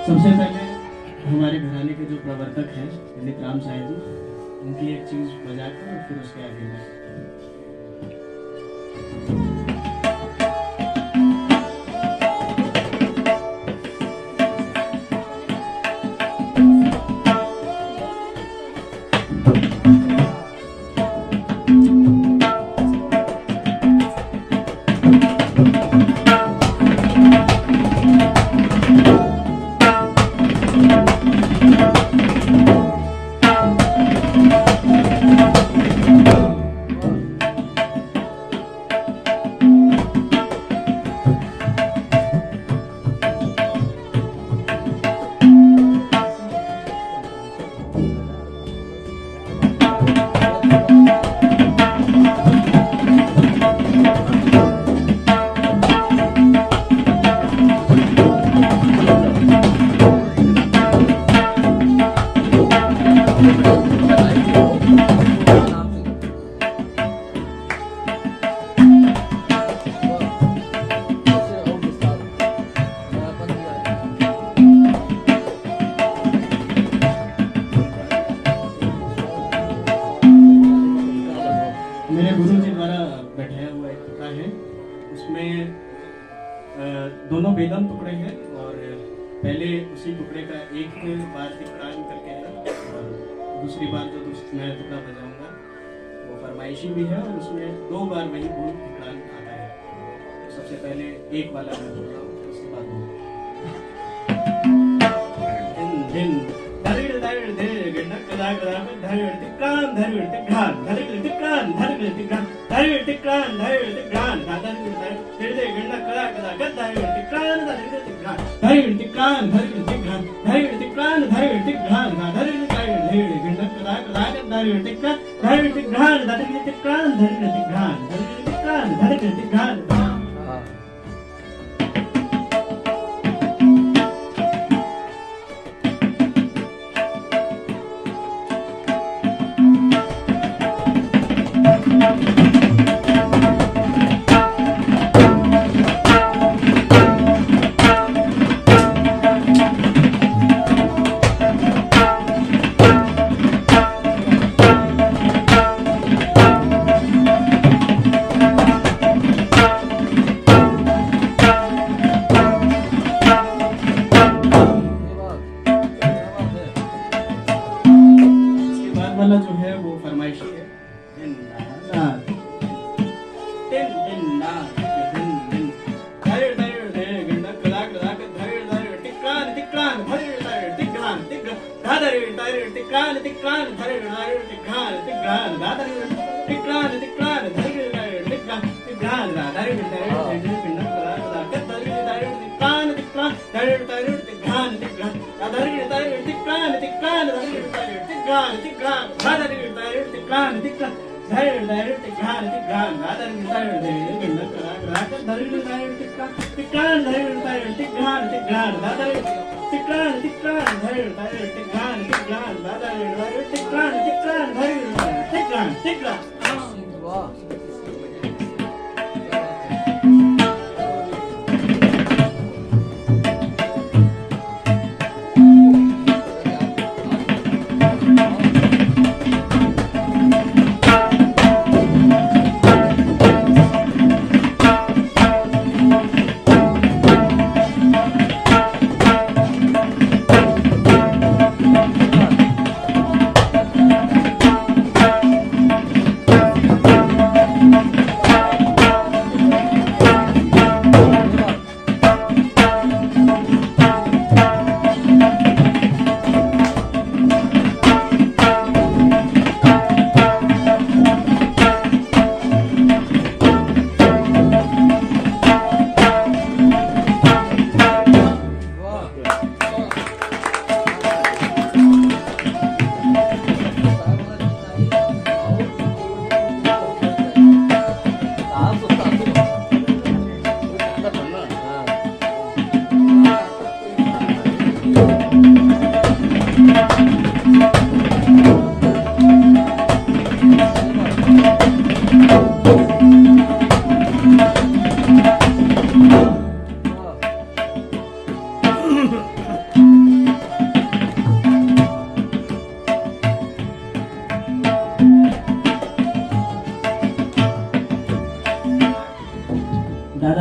सबसे पहले हमारे घराने के जो प्रवर्तक हैं पंडित राम साहेब जी, उनकी एक चीज बजाकर और फिर उसके आगे में दोनों बेदम टुकड़े हैं और पहले उसी टुकड़े का एक बार टिकड़ान करके है और दूसरी बार जो मैं टुकड़ा बजाऊंगा वो फरमाइशी भी है और उसमें 2 बार वही बोल टिकड़ान आता है। तो सबसे पहले एक वाला मैं बोल रहा हूँ, उसके बाद वाला जो है वो फरमाइशी है।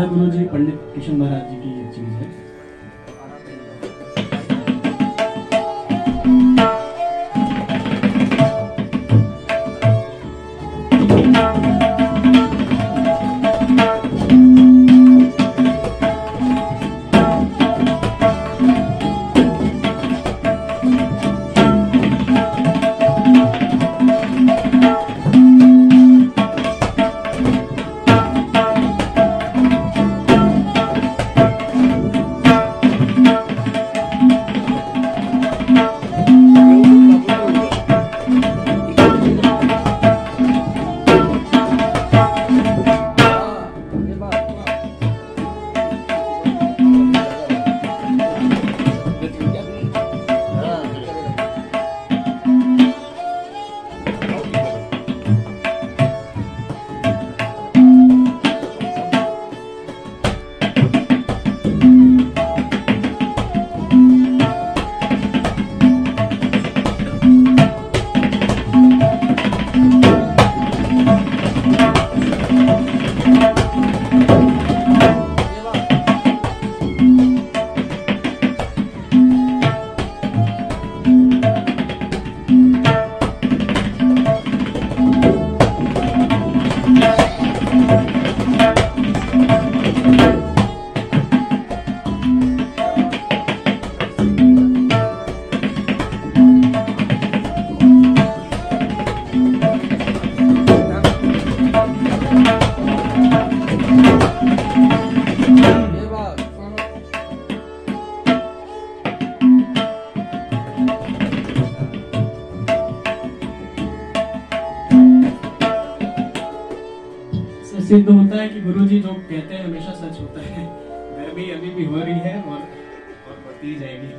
दादा गुरु जी पंडित किशन महाराज जी की चीज है। सिद्ध होता है कि गुरुजी जो कहते हैं हमेशा सच होता है। गर्मी अभी भी हो रही है और बढ़ती जाएगी।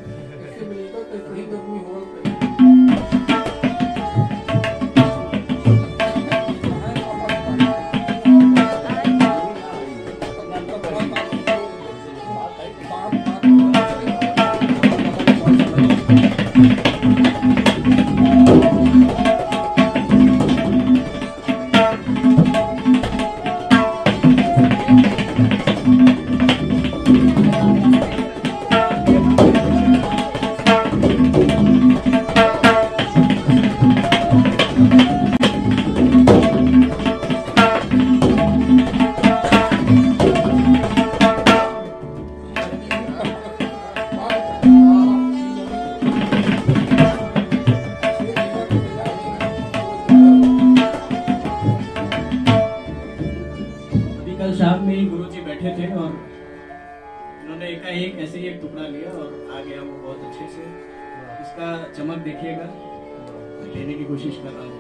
कल शाम में ही गुरुजी बैठे थे और उन्होंने एकाएक ऐसे ही एक टुकड़ा लिया और आ गया वो बहुत अच्छे से। इसका चमक देखिएगा, लेने की कोशिश कर रहा हूँ।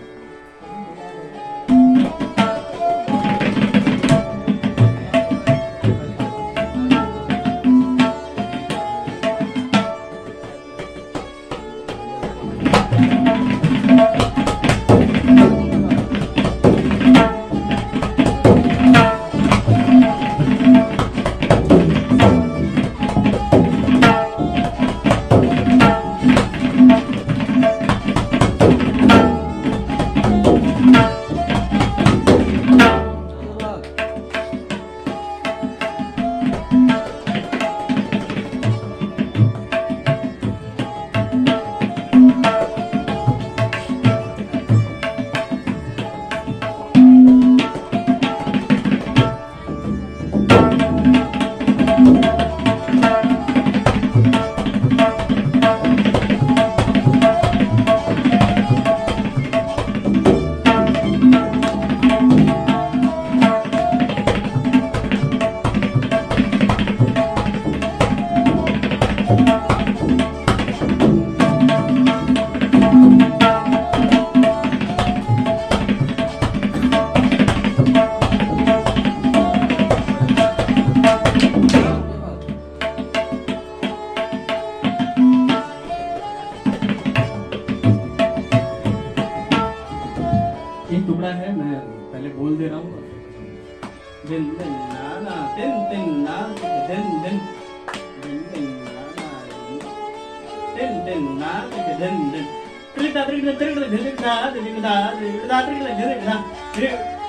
एक टुकड़ा है, मैं पहले बोल दे रहा हूँ। दिन दिन नाना दिन दिन ना दिन दिन दिन दिन नाना दिन दिन ना दिन दिन त्रिदा त्रिदा त्रिदा त्रिदा त्रिदा त्रिदा त्रिदा त्रिदा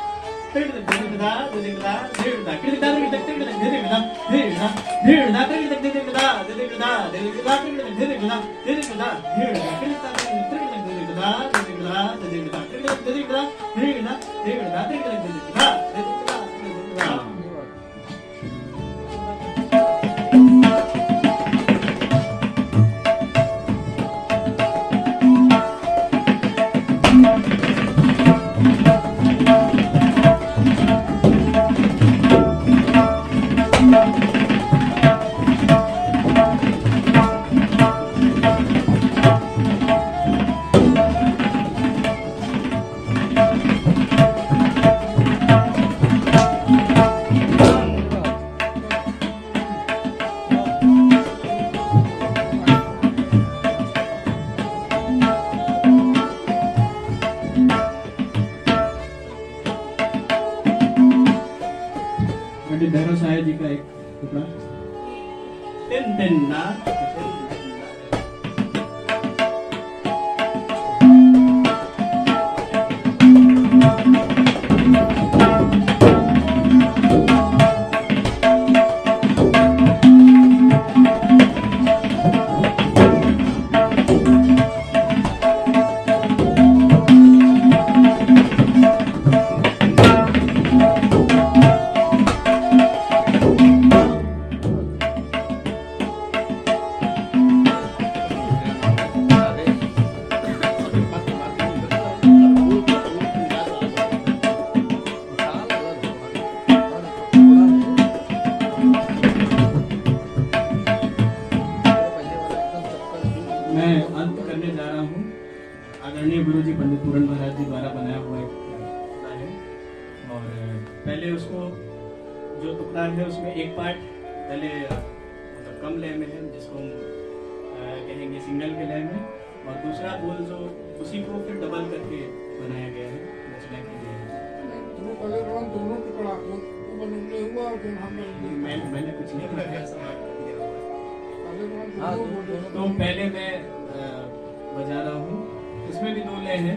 पंडित भैरव साहेब जी का एक टुकड़ा तिन तिन ना मैं अंत करने जा रहा हूँ। आदरणीय गुरुजी पंडित पूरन महाराज जी द्वारा बनाया हुआ एक टुकड़ा है और पहले उसको जो टुकड़ा है उसमें एक पार्ट पहले मतलब कम लय में है जिसको हम कहेंगे सिंगल के लय में और दूसरा बोल जो उसी को फिर डबल करके बनाया गया है रचना की गई है। मैंने कुछ नहीं बनाया तो पहले मैं बजा रहा हूँ इसमें भी 2 लय है।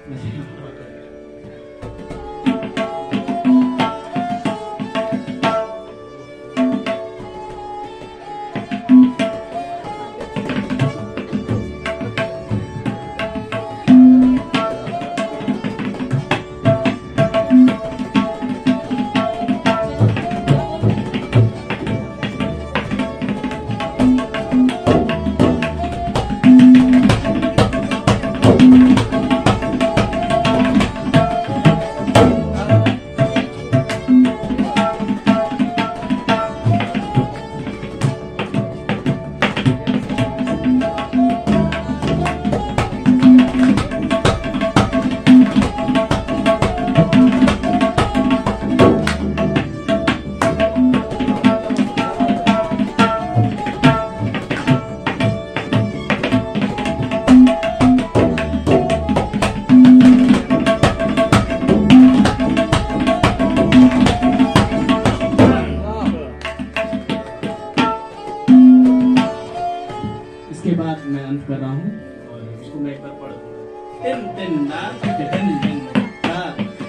इसके बाद मैं अंत कर रहा हूँ और उसको मैं एक बार पढ़ दूंगा। तिन तिन ना तिन तिन धा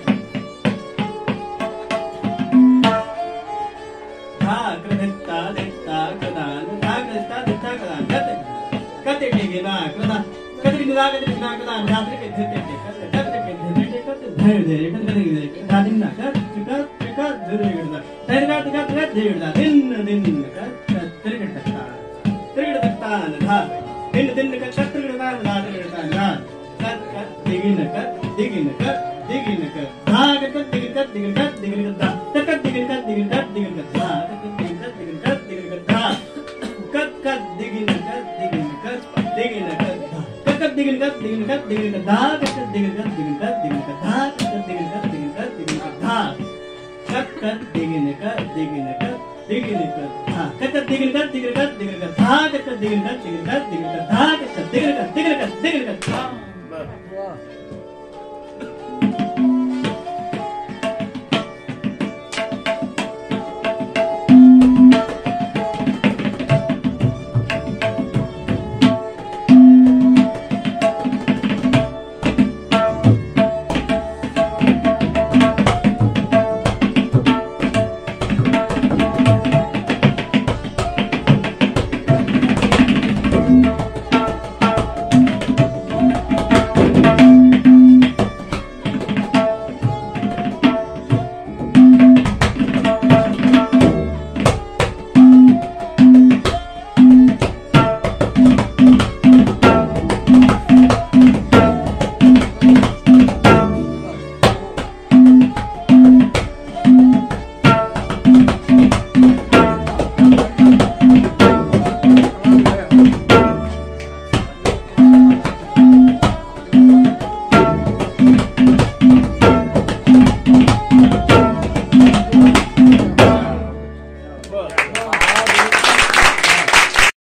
धा कृधिता दिता कदान धा कृधिता दिता कदान कते कते के ना कदा कते निदा कते निदा कदान धात्र के धते के कते के धते कते धैर्य धैर्य कते कते धादिन ना कर चिका चिका धैर्य करना धैर्य का तिका तिका धैर्य दिन दिन का त्रिकट तक धा दिन दिन का छत्र धा धा धा कत कत दिगिन कत दिगिन कत दिगिन कत धा कत दिगिन कत दिगिन कत दिगिन कत धा कत दिगिन कत दिगिन कत दिगिन कत धा कत दिगिन कत दिगिन कत दिगिन कत धा कत कत दिगिन कत दिगिन कत दिगिन कत धा कत दिगिन कत दिगिन कत दिगिन कत धा कत दिगिन कत दिगिन कत दिगिन कत धा कत दिगिन कत दिगिन कत दिगिन कत धा कत कत दिगिन कत दिगिन कत दिगिन कत धा कत दिगिन कत दिगिन कत दिगिन कत धा कत दिगिन कत दिगिन कत दिगिन कत धा कत दिगिन कत दिगिन कत दिगिन कत धा